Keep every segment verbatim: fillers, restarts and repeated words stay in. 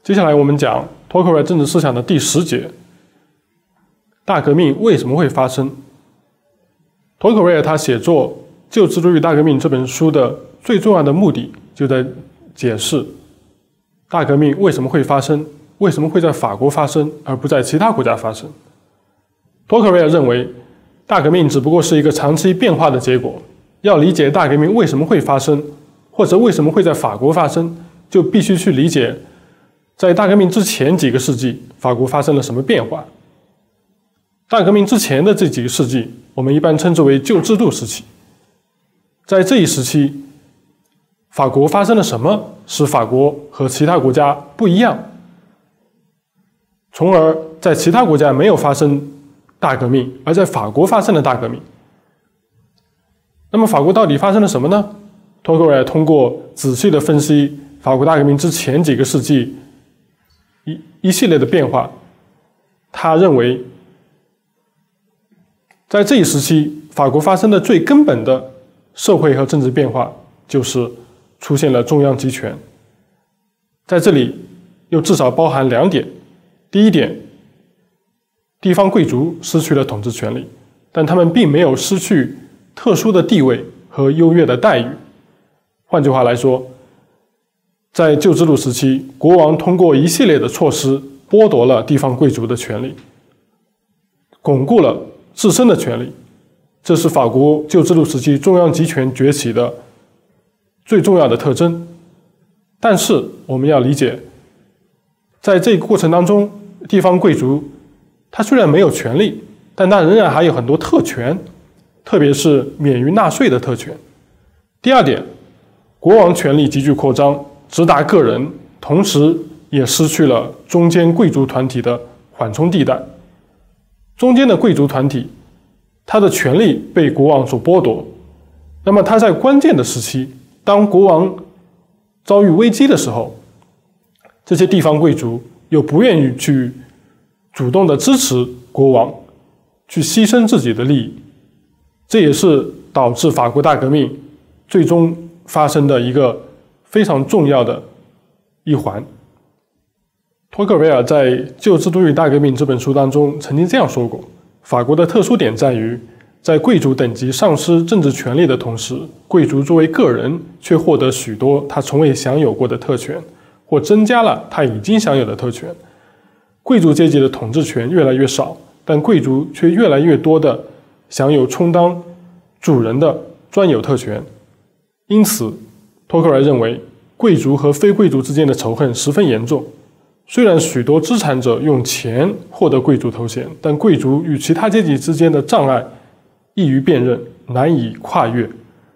接下来我们讲托克维尔政治思想的第十节：大革命为什么会发生？托克维尔他写作《旧制度与大革命》这本书的最重要的目的，就在解释大革命为什么会发生，为什么会在法国发生，而不在其他国家发生。托克维尔认为，大革命只不过是一个长期变化的结果。要理解大革命为什么会发生，或者为什么会在法国发生，就必须去理解在大革命之前几个世纪，法国发生了什么变化。大革命之前的这几个世纪，我们一般称之为旧制度时期。在这一时期，法国发生了什么，使法国和其他国家不一样，从而在其他国家没有发生大革命，而在法国发生了大革命。那么法国到底发生了什么呢？托克维尔通过仔细的分析法国大革命之前几个世纪一一系列的变化，他认为在这一时期，法国发生的最根本的社会和政治变化就是出现了中央集权。在这里又至少包含两点：第一点，地方贵族失去了统治权利，但他们并没有失去特殊的地位和优越的待遇。换句话来说，在旧制度时期，国王通过一系列的措施剥夺了地方贵族的权利，巩固了自身的权利。这是法国旧制度时期中央集权崛起的最重要的特征。但是我们要理解，在这个过程当中，地方贵族他虽然没有权利，但他仍然还有很多特权，特别是免于纳税的特权。第二点，国王权力急剧扩张，直达个人，同时也失去了中间贵族团体的缓冲地带。中间的贵族团体，他的权力被国王所剥夺，那么他在关键的时期，当国王遭遇危机的时候，这些地方贵族又不愿意去主动的支持国王，去牺牲自己的利益。这也是导致法国大革命最终发生的一个非常重要的一环。托克维尔在《旧制度与大革命》这本书当中曾经这样说过：法国的特殊点在于，在贵族等级丧失政治权利的同时，贵族作为个人却获得许多他从未享有过的特权，或增加了他已经享有的特权。贵族阶级的统治权越来越少，但贵族却越来越多的享有充当主人的专有特权。因此，托克维尔认为，贵族和非贵族之间的仇恨十分严重。虽然许多资产者用钱获得贵族头衔，但贵族与其他阶级之间的障碍易于辨认，难以跨越。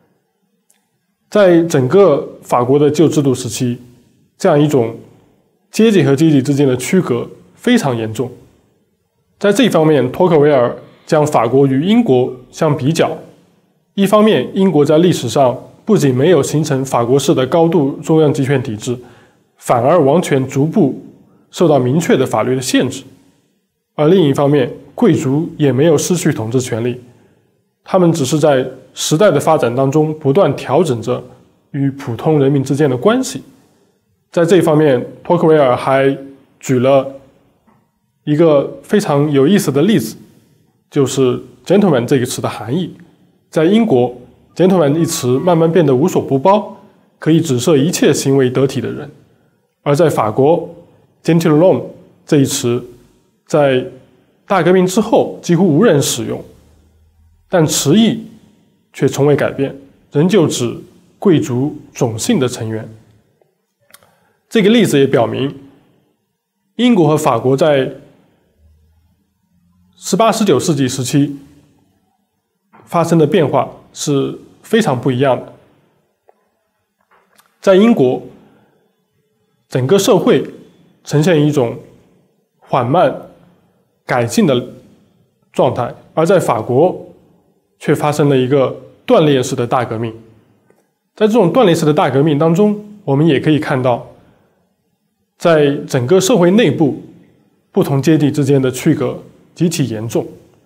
在整个法国的旧制度时期，这样一种阶级和阶级之间的区隔非常严重。在这一方面，托克维尔将法国与英国相比较。一方面，英国在历史上不仅没有形成法国式的高度中央集权体制，反而王权逐步受到明确的法律的限制。而另一方面，贵族也没有失去统治权利，他们只是在时代的发展当中不断调整着与普通人民之间的关系。在这一方面，托克维尔还举了一个非常有意思的例子，就是 gentleman 这个词的含义。在英国， gentleman 一词慢慢变得无所不包，可以指涉一切行为得体的人。而在法国， gentilhomme 这一词在大革命之后几乎无人使用，但词义却从未改变，仍旧指贵族种姓的成员。这个例子也表明，英国和法国在十八、十九世纪时期发生的变化是非常不一样的。在英国，整个社会呈现一种缓慢改进的状态，而在法国却发生了一个断裂式的大革命。在这种断裂式的大革命当中，我们也可以看到，在整个社会内部，不同阶级之间的区隔极其严重。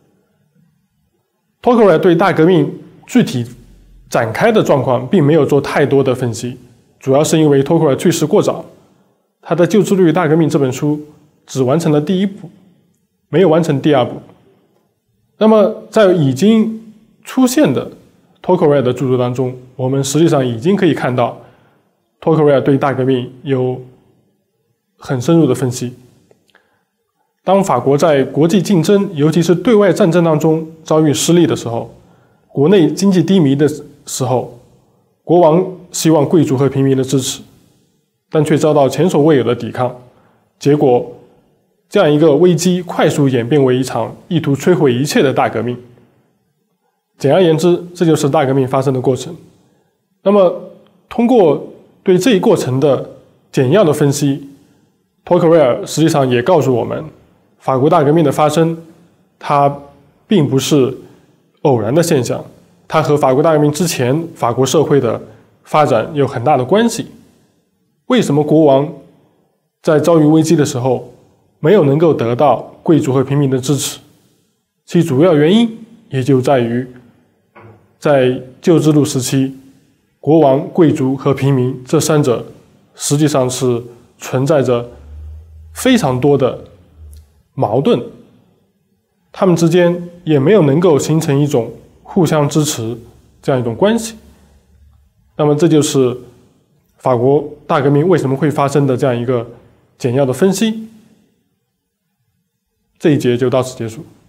托克维尔对大革命具体展开的状况并没有做太多的分析，主要是因为托克维尔去世过早。 他的《旧自律大革命》这本书只完成了第一步，没有完成第二步。那么在已经出现的托克维尔的著作当中，我们实际上已经可以看到托克维尔对大革命有很深入的分析。当法国在国际竞争，尤其是对外战争当中遭遇失利的时候，国内经济低迷的时候，国王希望贵族和平民的支持，但却遭到前所未有的抵抗，结果这样一个危机快速演变为一场意图摧毁一切的大革命。简而言之，这就是大革命发生的过程。那么通过对这一过程的简要的分析，托克维尔实际上也告诉我们，法国大革命的发生它并不是偶然的现象，它和法国大革命之前法国社会的发展有很大的关系。为什么国王在遭遇危机的时候没有能够得到贵族和平民的支持？其主要原因也就在于在旧制度时期，国王、贵族和平民这三者实际上是存在着非常多的矛盾，他们之间也没有能够形成一种互相支持这样一种关系。那么这就是法国大革命为什么会发生的这样一个简要的分析。这一节就到此结束。